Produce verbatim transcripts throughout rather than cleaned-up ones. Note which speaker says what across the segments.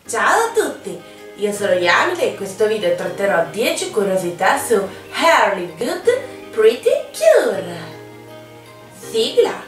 Speaker 1: Ciao a tutti, io sono Yamile e in questo video tratterò dieci curiosità su Harry Good Pretty Cure. Sigla!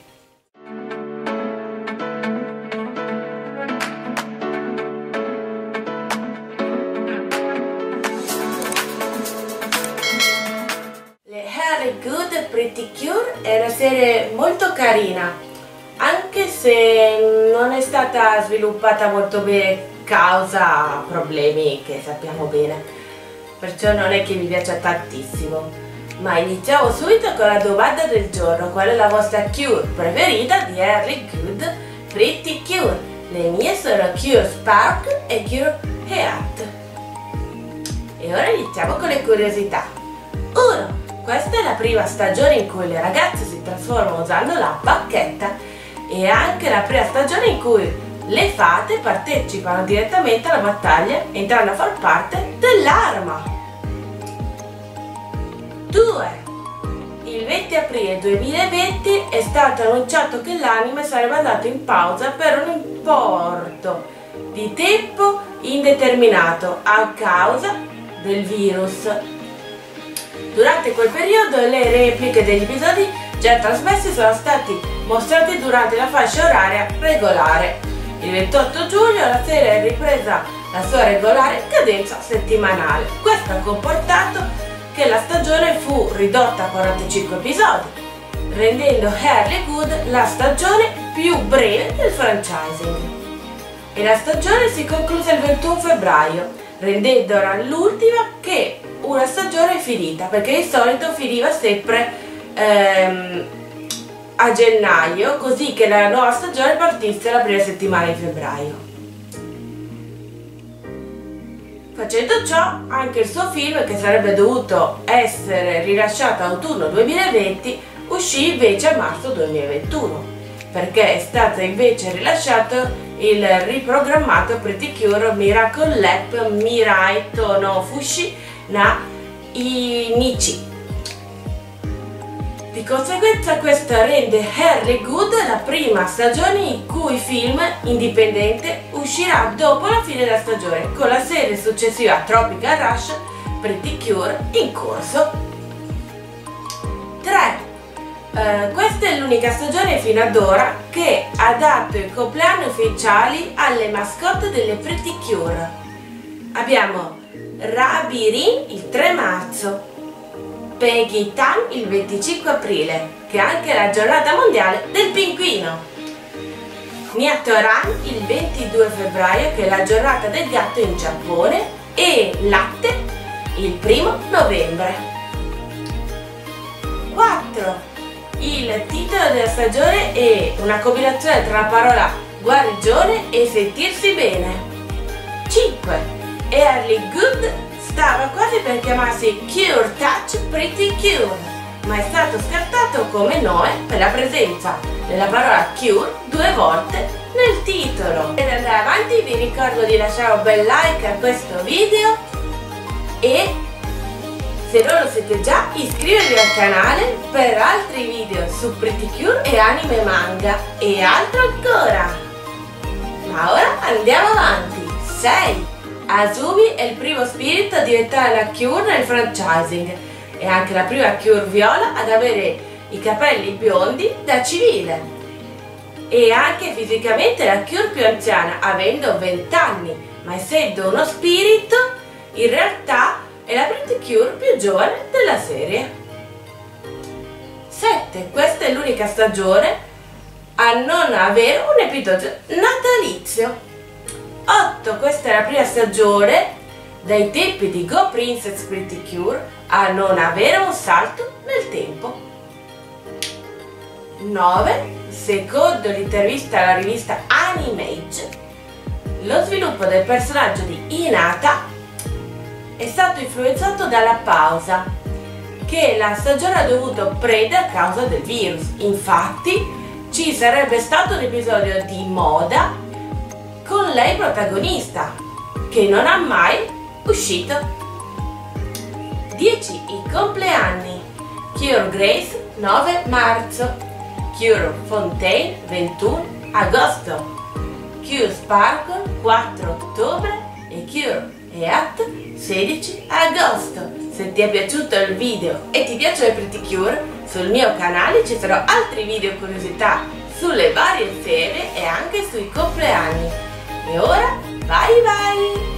Speaker 1: Le Harry Good Pretty Cure è una serie molto carina, anche se non è stata sviluppata molto bene causa problemi che sappiamo bene, perciò non è che mi piace tantissimo. Ma iniziamo subito con la domanda del giorno: qual è la vostra cure preferita di Harry Good Pretty Cure? Le mie sono Cure Spark e Cure Heat. E ora iniziamo con le curiosità. uno. Questa è la prima stagione in cui le ragazze si trasformano usando la bacchetta e anche la prima stagione in cui le fate partecipano direttamente alla battaglia entrando a far parte dell'arma. due. Il venti aprile duemilaventi è stato annunciato che l'anime sarebbe andato in pausa per un importo di tempo indeterminato a causa del virus. Durante quel periodo le repliche degli episodi già trasmessi sono stati mostrati durante la fascia oraria regolare. Il ventotto giugno la serie è ripresa la sua regolare cadenza settimanale. Questo ha comportato che la stagione fu ridotta a quarantacinque episodi, rendendo Harry Good la stagione più breve del franchising. E la stagione si concluse il ventuno febbraio, rendendola l'ultima che una stagione finita, perché di solito finiva sempre ehm, a gennaio, così che la nuova stagione partisse la prima settimana di febbraio. Facendo ciò, anche il suo film, che sarebbe dovuto essere rilasciato a autunno duemilaventi, uscì invece a marzo duemilaventuno, perché è stato invece rilasciato il riprogrammato Pretty Cure Miracle Lab Mirai Tono Fushi na Inichi. Di conseguenza questo rende Harry Good la prima stagione in cui il film indipendente uscirà dopo la fine della stagione, con la serie successiva Tropical Rush Pretty Cure in corso. tre. Uh, questa è l'unica stagione fino ad ora che ha dato i compleanni ufficiali alle mascotte delle Pretty Cure. Abbiamo Rabirin il tre marzo, Peggy Tan il venticinque aprile, che è anche la giornata mondiale del pinguino, Niatoran il ventidue febbraio, che è la giornata del gatto in Giappone, e Latte il primo novembre. quattro. Il titolo della stagione è una combinazione tra la parola guarigione e sentirsi bene. cinque. Harry Good stava quasi per chiamarsi Cure Touch Pretty Cure, ma è stato scartato come nome per la presenza della parola Cure due volte nel titolo. Per andare avanti vi ricordo di lasciare un bel like a questo video e, se non lo siete già, iscrivetevi al canale per altri video su Pretty Cure e anime manga e altro ancora. Ma ora andiamo avanti. sei. Azumi è il primo spirito a diventare la Cure nel franchising e anche la prima Cure viola ad avere i capelli biondi da civile, e anche fisicamente la Cure più anziana, avendo venti anni, ma essendo uno spirito in realtà è la Pretty Cure più giovane della serie. sette. Questa è l'unica stagione a non avere un episodio natalizio. otto. Questa è la prima stagione dai tempi di Go Princess Pretty Cure a non avere un salto nel tempo. nove. Secondo l'intervista alla rivista Animage, lo sviluppo del personaggio di Hinata è stato influenzato dalla pausa che la stagione ha dovuto prendere a causa del virus. Infatti ci sarebbe stato un episodio di moda con lei protagonista, che non ha mai uscito. dieci. I compleanni. Cure Grace nove marzo, Cure Fontaine ventuno agosto, Cure Sparkle quattro ottobre e Cure Heat sedici agosto. Se ti è piaciuto il video e ti piacciono i Pretty Cure, sul mio canale ci saranno altri video curiosità sulle varie serie e anche sui compleanni. E ora, bye bye!